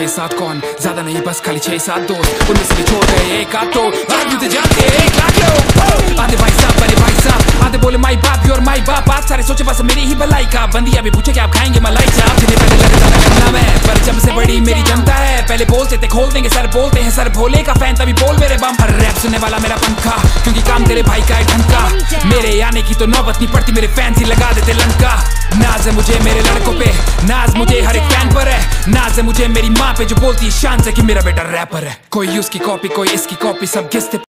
6-7 कौन, ज्यादा नहीं बस खाली 6-7 दोस्त, उनमें से भी छोड़ गए एक आध तो आज भी तो जानते हैं 1 लाख लोग। आधे भाई साहब बड़े भाई साहब, आधे बोले माई बाप और माई बाप, आज सारे सोचे बस मेरी ही भलाई का। बंदिया भी पूछे कि आप खाएंगे मलाई चाप, जिन्हें पहले लगे ज्यादा करना मैं, पर जब से बड़ी मेरी जनता है, पहले बोलते थे खोल देंगे सर, बोलते हैं सर भोले का फैन तभी बोल मेरे बम। हर रैप सुनने वाला मेरा पंखा, क्योंकि काम तेरे भाई का है ढंका, मेरे आने की तो नौबत नहीं पड़ती, मेरे फैंस ही लगा देते लंका। नाज है मुझे मेरे लड़कों पे, नाज मुझे हर एक फैन पर है, नाज है मुझे मेरी माँ पे जो बोलती है शान से कि मेरा बेटा रैपर है। कोई उसकी कॉपी कोई इसकी कॉपी, सब घिसते